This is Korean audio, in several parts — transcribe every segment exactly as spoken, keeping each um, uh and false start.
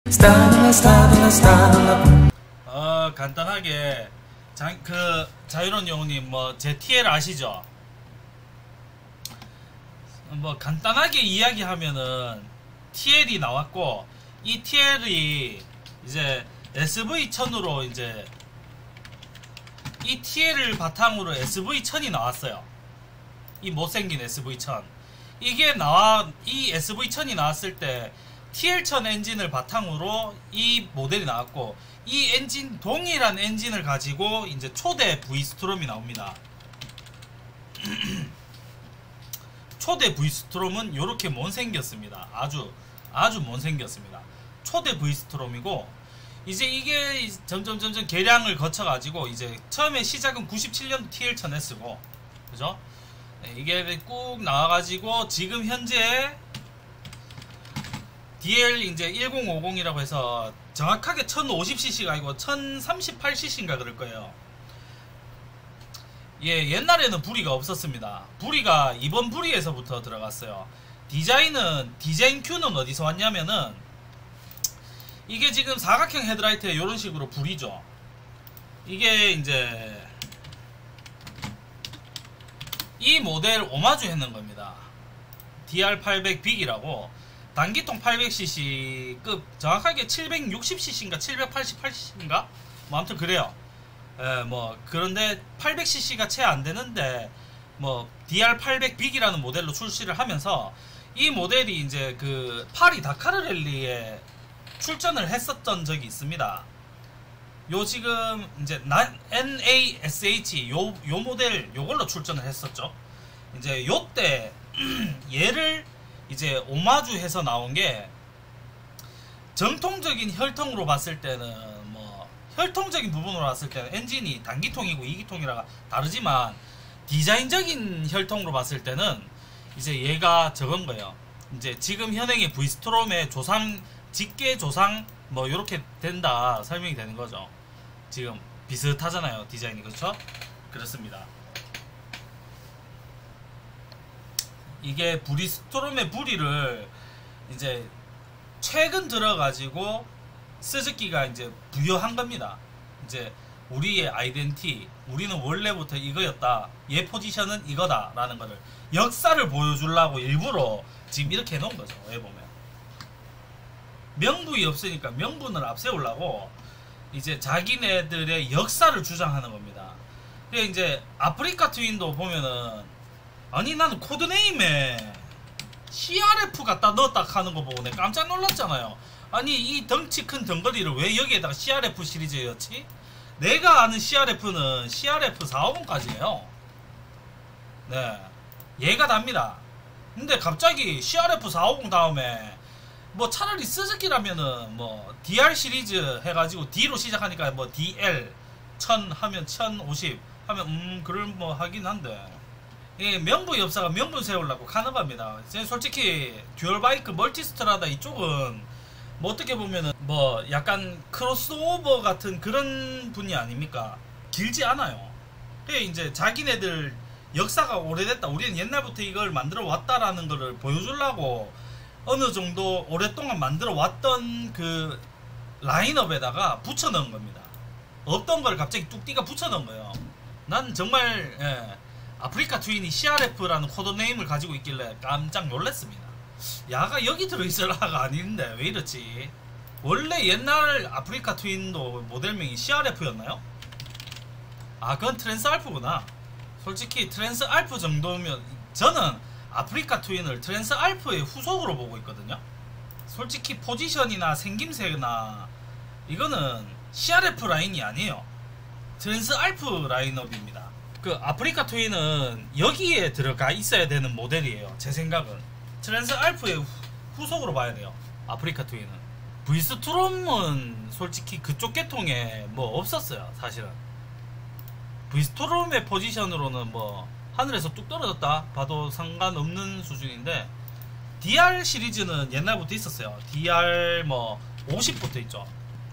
어 간단하게 자, 그 자유로운 영웅님 뭐 제 티엘 아시죠? 뭐 간단하게 이야기하면은 티엘이 나왔고 이 티엘이 이제 에스브이 천으로 이제 이 티엘을 바탕으로 에스브이 천이 나왔어요. 이 못생긴 에스브이 천 이게 나와 이 에스브이 천이 나왔을 때 티엘 천 엔진을 바탕으로 이 모델이 나왔고 이 엔진 동일한 엔진을 가지고 이제 초대 V스트롬이 나옵니다. 초대 V스트롬은 요렇게 못생겼습니다. 아주 아주 못생겼습니다. 초대 V스트롬이고 이제 이게 점점 점점 개량을 거쳐 가지고 이제 처음에 시작은 구십칠 년도 티엘 천 에스고 그죠? 네, 이게 꾹 나와 가지고 지금 현재 디엘 이제 천오십이라고 해서 정확하게 천오십 씨씨가 아니고 천삼십팔 씨씨인가 그럴 거예요. 예, 옛날에는 부리가 없었습니다. 부리가 이번 부리에서부터 들어갔어요. 디자인은 디자인 Q는 어디서 왔냐면은 이게 지금 사각형 헤드라이트에 이런 식으로 부리죠. 이게 이제 이 모델 오마주 했는 겁니다. 디알 팔백 빅이라고 단기통 팔백 씨씨급 정확하게 칠백육십 씨씨인가 칠백팔십팔 씨씨인가 뭐 아무튼 그래요. 에, 뭐 그런데 팔백 씨씨가 채 안되는데 뭐 디알 팔백 빅이라는 모델로 출시를 하면서 이 모델이 이제 그 파리 다카르 랠리에 출전을 했었던 적이 있습니다. 요 지금 이제 엔에이에스에이치 요, 요 모델 요걸로 출전을 했었죠. 이제 요때 얘를 이제 오마주 해서 나온 게 정통적인 혈통으로 봤을 때는 뭐 혈통적인 부분으로 봤을 때는 엔진이 단기통이고 이기통이라 다르지만 디자인적인 혈통으로 봤을 때는 이제 얘가 저건 거예요. 이제 지금 현행의 V스트롬의 조상 직계 조상 뭐 요렇게 된다 설명이 되는 거죠. 지금 비슷하잖아요 디자인이. 그렇죠? 그렇습니다. 이게 브리스트롬의 부리를 이제 최근 들어가지고 스즈키가 이제 부여한 겁니다. 이제 우리의 아이덴티, 우리는 원래부터 이거였다, 얘 포지션은 이거다 라는 거를 역사를 보여주려고 일부러 지금 이렇게 해놓은 거죠. 왜 보면 명분이 없으니까 명분을 앞세우려고 이제 자기네들의 역사를 주장하는 겁니다. 그래 이제 아프리카 트윈도 보면은 아니 나는 코드네임에 씨알에프 갖다 넣었다 하는 거 보고 내가 깜짝 놀랐잖아요. 아니 이 덩치 큰 덩거리를 왜 여기에다가 씨알에프 시리즈였지? 내가 아는 씨알에프는 씨알에프 사백오십까지예요. 네, 얘가 답니다. 근데 갑자기 씨알에프 사백오십 다음에 뭐 차라리 스즈키라면은 뭐 디알 시리즈 해가지고 D로 시작하니까 뭐 디엘 천 하면 천오십 하면 음 그럴 뭐 하긴 한데 이 명부 엽사가 명분 세우려고 가는 겁니다. 솔직히 듀얼바이크 멀티스트라다 이쪽은 뭐 어떻게 보면은 뭐 약간 크로스오버 같은 그런 분이 아닙니까? 길지 않아요. 그게 이제 자기네들 역사가 오래됐다, 우리는 옛날부터 이걸 만들어 왔다라는 거를 보여주려고 어느 정도 오랫동안 만들어 왔던 그 라인업에다가 붙여 넣은 겁니다. 없던 걸 갑자기 뚝띠가 붙여 넣은 거예요. 난 정말 예, 아프리카 트윈이 씨알에프라는 코드네임을 가지고 있길래 깜짝 놀랐습니다. 야가 여기 들어있으라가 아닌데 왜 이렇지? 원래 옛날 아프리카 트윈도 모델명이 씨알에프였나요? 아 그건 트랜스 알프구나. 솔직히 트랜스 알프 정도면 저는 아프리카 트윈을 트랜스 알프의 후속으로 보고 있거든요. 솔직히 포지션이나 생김새나 이거는 씨알에프 라인이 아니에요. 트랜스 알프 라인업입니다. 그 아프리카 트윈은 여기에 들어가 있어야 되는 모델이에요. 제 생각은 트랜스 알프의 후속으로 봐야 돼요. 아프리카 트윈은 V스트롬은 솔직히 그쪽 계통에 뭐 없었어요. 사실은 V스트롬의 포지션으로는 뭐 하늘에서 뚝 떨어졌다 봐도 상관없는 수준인데 디알 시리즈는 옛날부터 있었어요. 디알 뭐 오십부터 있죠.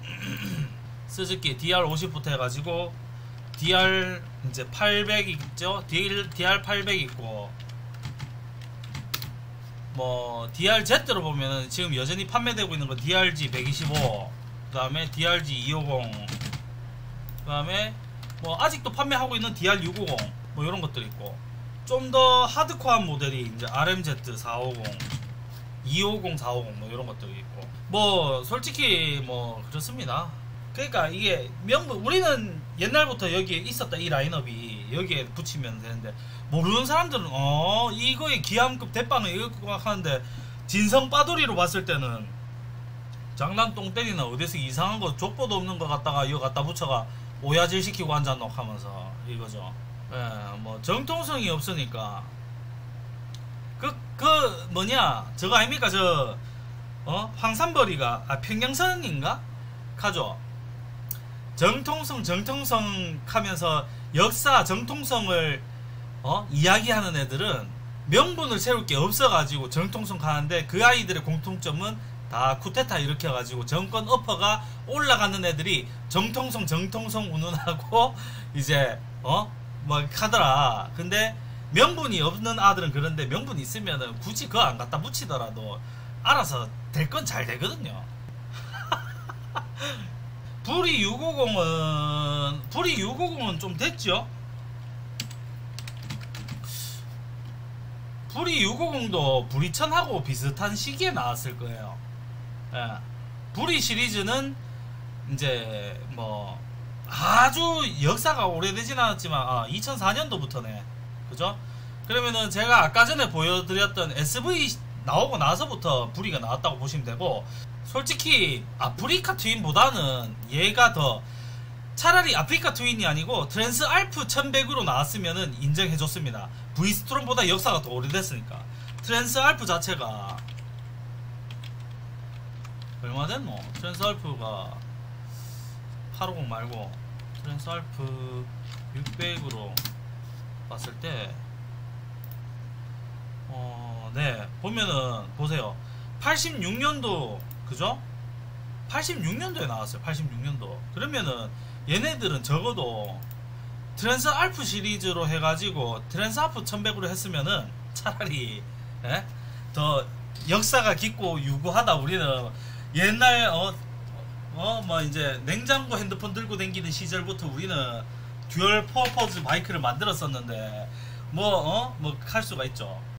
스즈키 디알 오십부터 해가지고 디알 이제 팔백 있죠. 디알 팔백 있고 뭐 디알제트로 보면은 지금 여전히 판매되고 있는 거 디알지 백이십오, 그 다음에 디알지 이백오십, 그 다음에 뭐 아직도 판매하고 있는 디알 육백오십 뭐 이런 것들 있고, 좀 더 하드코어한 모델이 이제 알엠제트 사백오십, 이백오십, 사백오십 뭐 이런 것들이 있고, 뭐 솔직히 뭐 그렇습니다. 그러니까 이게 명분, 우리는 옛날부터 여기에 있었다, 이 라인업이 여기에 붙이면 되는데, 모르는 사람들은 어 이거의 기암급 대빵을 이걸 것 하는데, 진성 빠돌이로 봤을 때는 장난 똥 때리나 어디서 이상한 거 족보도 없는 거 갖다가 이거 갖다 붙여가 오야질 시키고 앉아놓고 하면서 이거죠. 예, 뭐 정통성이 없으니까 그, 그 뭐냐 저거 아닙니까, 저 어? 황산벌이가 아 평양선인가? 가죠. 정통성 정통성 하면서 역사 정통성을 어? 이야기하는 애들은 명분을 세울 게 없어가지고 정통성 가는데, 그 아이들의 공통점은 다 쿠데타 일으켜가지고 정권 어퍼가 올라가는 애들이 정통성 정통성 운운하고 이제 어? 뭐 하더라. 근데 명분이 없는 아들은 그런데, 명분이 있으면은 굳이 그거 안 갖다 붙이더라도 알아서 될 건 잘 되거든요. 불이 육백오십은 불이 육백오십은 좀 됐죠. 불이 육백오십도 불이천하고 비슷한 시기에 나왔을 거예요. 예. 불이 시리즈는 이제 뭐 아주 역사가 오래되진 않았지만 아, 이천사 년도부터네. 그죠? 그러면은 제가 아까 전에 보여드렸던 에스브이 나오고 나서부터 불이가 나왔다고 보시면 되고, 솔직히 아프리카 트윈보다는 얘가 더, 차라리 아프리카 트윈이 아니고 트랜스 알프 천백으로 나왔으면은 인정해줬습니다. V스트롬보다 역사가 더 오래됐으니까. 트랜스 알프 자체가 얼마 됐노? 트랜스 알프가 팔백오십 말고 트랜스 알프 육백으로 봤을 때 어, 네, 보면은 보세요. 팔십육 년도 그죠? 팔십육 년도에 나왔어요. 팔십육 년도. 그러면은 얘네들은 적어도 트랜스 알프 시리즈로 해가지고 트랜스 알프 천백으로 했으면은 차라리 예? 더 역사가 깊고 유구하다. 우리는 옛날 어 어 뭐 이제 냉장고 핸드폰 들고 다니는 시절부터 우리는 듀얼 퍼포즈 바이크를 만들었었는데 뭐 어 뭐 할 수가 있죠.